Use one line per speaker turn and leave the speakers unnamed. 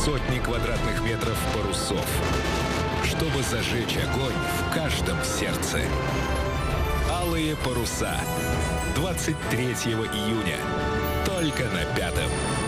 сотни квадратных метров парусов, чтобы зажечь огонь в каждом сердце. «Алые паруса». 23 июня. Только на Пятом.